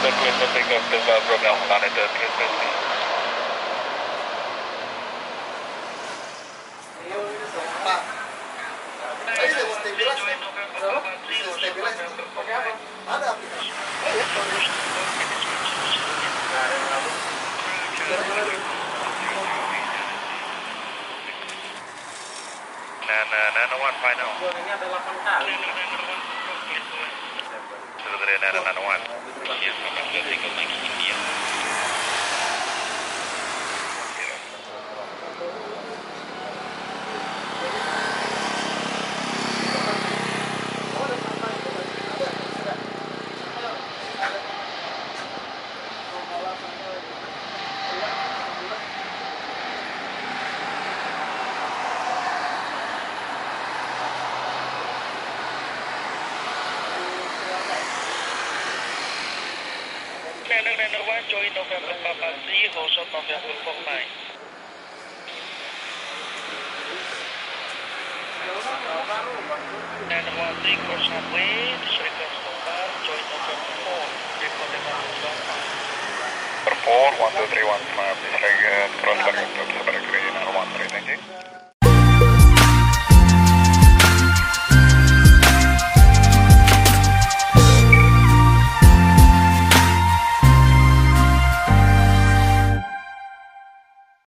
Request to take off the program monitor, please. Ada aplikasi. Nana one final. Ini ada 8 kali. Sebenarnya Nana one. Iya, Bapak sudah tinggal lagi India. Nana one, join November Papa 3, hold short November 49. Nana one, 3, cross runway, disregard number, join November 4, report November 5. For 4, 1, 2, 3, 1, 5, disregard, cross runway, Nana 1, 3, thank you.